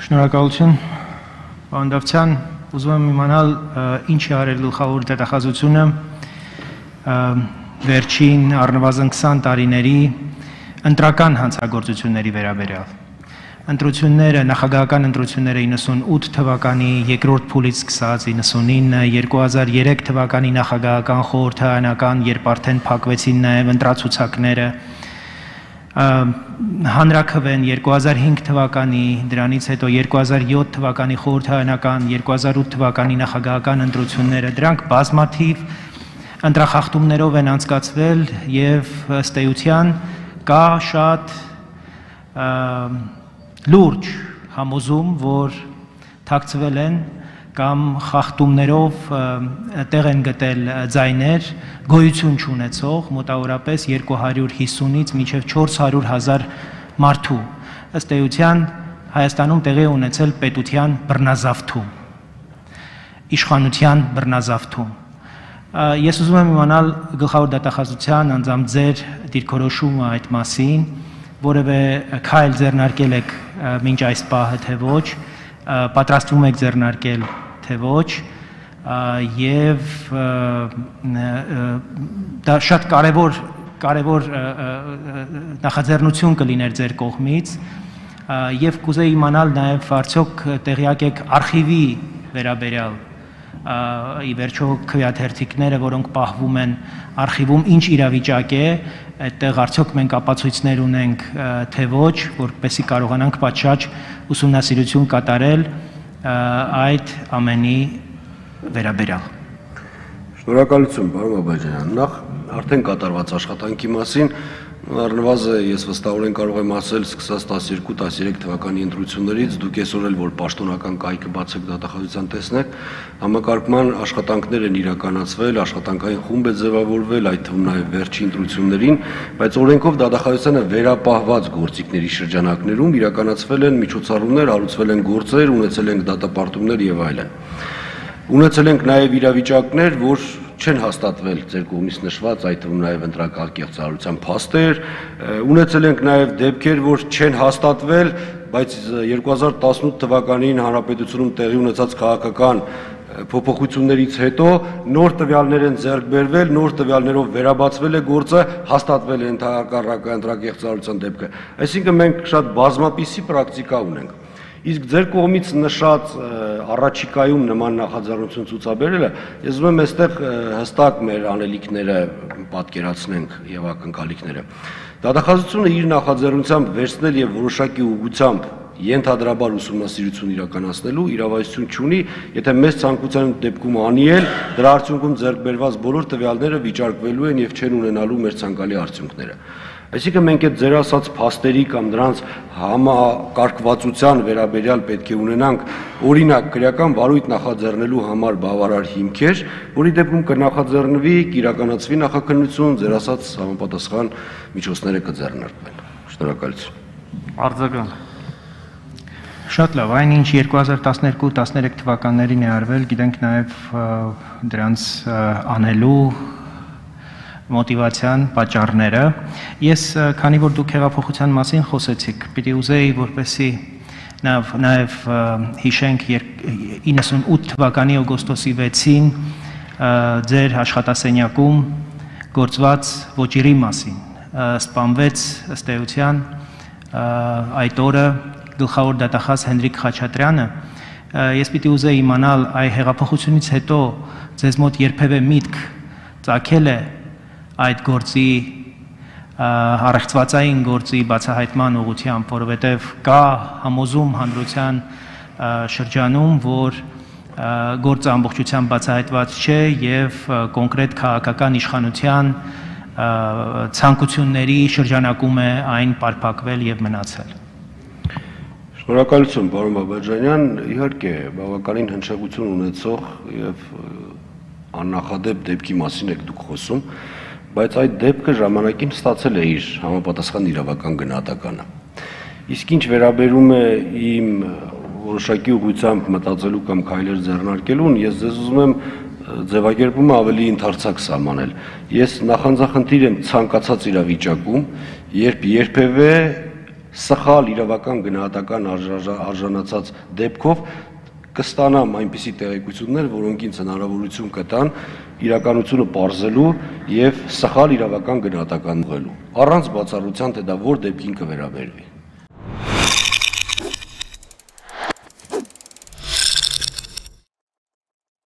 Շնորհակալություն, պարոն Դավթյան, ուզում եմ իմանալ ինչ է արել գլխավոր դատախազությունը վերջին առնվազն 20 տարիների ընտրական հանցագործությունների վերաբերյալ։ Ընտրությունները, նախագահական ընտրությունները 98 թվականի երկրորդ փուլից սկսած 99, 2003 թվականի նախագահական խորհրդարանական, երբ արդեն փակվեցին նաև ընտրացուցակները, հանրաքվեն 2005 թվականի, դրանից հետո 2007 թվականի խորհրդարանական, 2008 թվականի նախագահական ընտրությունները, դրանք բազմաթիվ ընտրախախտումներով են անցկացվել եւ ըստ էության կա շատ լուրջ համոզում, որ թաքցվել են կամ խախտումներով տեղ են գտել ձայներ գոյություն չունեցող մոտավորապես 250-ից մինչև 400,000 մարդու ըստ էության Հայաստանում տեղի է ունեցել պետության բռնազավթում, իշխանության բռնազավթում։ Ես ուզում եմ իմանալ գլխավոր դատախազության անձամբ ձեր դիրքորոշումը այդ մասին, որևէ քայլ ձեռնարկել եք մինչ այս պահը թե ոչ, պատրաստվում եք ձեռնարկել թե ոչ, եւ դա շատ կարևոր նախաձեռնություն կլիներ ձեր կողմից եւ կուզեի իմանալ նաեւ արդյոք տեղյակ եք արխիվի վերաբերյալ ի վերջո քվեաթերթիկները, որոնք պահվում են արխիվում, ինչ իրավիճակ է, այդտեղ արդյոք մենք ապացույցներ ունենք թե ոչ, որպեսզի կարողանանք պատշաճ ուսումնասիրություն կատարել այդ ամենի վերաբերյալ։ Շնորհակալություն, պարոն Բաբաջանյան։ Նախ արդեն կատարված աշխատանքի մասին առնվազն ես վստահորեն կարող եմ ասել, սկսած 12-13 թվականի ընտրություններից, դուք այսօր էլ որ պաշտոնական կայքը բացեք դատախազության տեսնեք, համակարգման աշխատանքներ են իրականացվել, աշխատանքային խումբ է ձևավորվել, այդ թվում նաև վերջին ընտրություններին, բայց օրենքով դատախազությանը վերապահված գործիքների շրջանակներում իրականացվել են միջոցառումներ, հարուցվել են գործեր, ունեցել ենք դատապարտումներ եւ այլն։ Ունեցել ենք նաև իրավիճակներ, որ չեն հաստատվել ձեր կողմից նշված, այդ թվում նաև ընտրական կեղծարարության փաստեր, ունեցել ենք նաև դեպքեր, որ չեն հաստատվել, բայց 2018 թվականին հանրապետությունում տեղի ունեցած քաղաքական փոփոխություններից հետո նոր տվյալներ են ձեռք բերվել, նոր տվյալներով վերաբացվել է գործը, հաստատվել է ընտրակեղծարարության դեպքը։ Այսինքն մենք շատ բազմապիսի պրակտիկա ունենք։ Իսկ ձեր կողմից նշած առաջիկայում նման նախաձեռնություն ցուցաբերելը, ես ուզում եմ այստեղ հստակ մեր անելիքները պատկերացնենք եւ ակնկալիքները։ Դատախազությունը իր նախաձեռնությամբ վերցնել եւ որոշակի ուղղությամբ ենթադրաբար ուսումնասիրություն իրականացնելու իրավասություն չունի, եթե մեծ ցանկության դեպքում անի էլ, դրա արդյունքում ձեռք բերված բոլոր տվյալները վիճարկվելու են եւ չեն ունենալու մեր ցանկալի արդյունքները։ Այսինքն մենք այդ ձեր ասած փաստերի կամ դրանց համակարգվածության վերաբերյալ պետք է ունենանք օրինակ քրեական վարույթ նախաձեռնելու համար բավարար հիմքեր, որի դեպքում կնախաձեռնվի, կիրականացվի նախաքննություն, ձեր ասած համապատասխան միջոցները կձեռնարկվեն։ Շնորհակալություն։ Արձագանք։ Շատ լավ, այնինչ 2012-13 թվականներին է արվել, գիտենք նաև դրանց անելու մոտիվացիան պատճառները։ Ես քանի որ դուք հեղափոխության մասին խոսեցիք, պիտի ուզեի, որպեսզի նաև հիշենք 98 թվականի օգոստոսի 6-ին ձեր աշխատասենյակում գործված ոճիրի մասին սպանվեց ըստ էության այդ օրը գլխավոր դատախազ Հենրիկ Խաչատրյանը։ Ես պիտի ուզեի իմանալ այ հեղափոխությունից հետո ձեզ մոտ երբևէ միտք ծագել է այդ գործի առեղծվածային գործի բացահայտման ուղղությամբ, որովհետև կա համոզում հանրության շրջանում, որ գործը ամբողջությամբ բացահայտված չէ եւ կոնկրետ քաղաքական իշխանության ցանկությունների շրջանակում է այն պարփակվել եւ մնացել։ Շնորհակալություն, պարոն Բաբաջանյան, իհարկե բավականին հնչեղություն ունեցող եւ աննախադեպ դեպքի մասին եք դուք խոսում, բայց այդ դեպքը ժամանակին ստացել է իր համապատասխան իրավական գնահատականը։ Իսկ ինչ վերաբերում է իմ որոշակի ուղղությամբ մտածելու կամ քայլեր ձեռնարկելուն, ես ձեզ ուզում եմ ձևակերպումը ավելի ընդարձակ սահմանել։ Ես նախանձախնդիր եմ ցանկացած իրավիճակում, երբ երբևէ սխալ իրավական գնահատական արժանացած դեպքով կստանամ այնպիսի տեղեկություններ, որոնք ինձ հնարավորություն կտան իրականությունը պարզելու եւ սխալ իրավական գնահատական ուղղելու, առանց բացառության, թե դա որ դեպքին կվերաբերվի։